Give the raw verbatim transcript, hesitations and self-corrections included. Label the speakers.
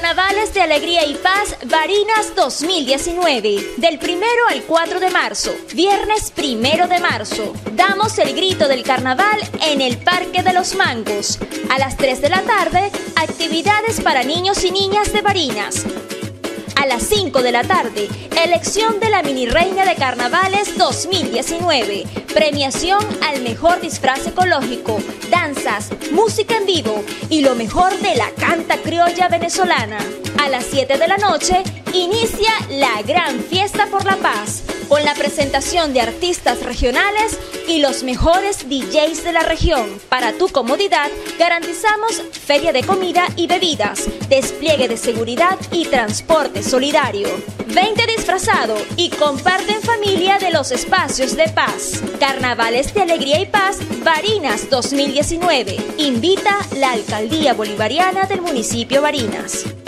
Speaker 1: Carnavales de Alegría y Paz Barinas dos mil diecinueve. Del primero al cuatro de marzo, viernes primero de marzo. Damos el grito del carnaval en el Parque de los Mangos. A las tres de la tarde, actividades para niños y niñas de Barinas. A las cinco de la tarde, elección de la mini reina de carnavales dos mil diecinueve, premiación al mejor disfraz ecológico, danzas, música en vivo y lo mejor de la canta criolla venezolana. A las siete de la noche, inicia la gran fiesta por la paz, con la presentación de artistas regionales y los mejores D Js de la región. Para tu comodidad, garantizamos feria de comida y bebidas, despliegue de seguridad y transporte solidario. Vente disfrazado y comparte en familia de los espacios de paz. Carnavales de Alegría y Paz Barinas dos mil diecinueve. Invita la Alcaldía Bolivariana del municipio Barinas.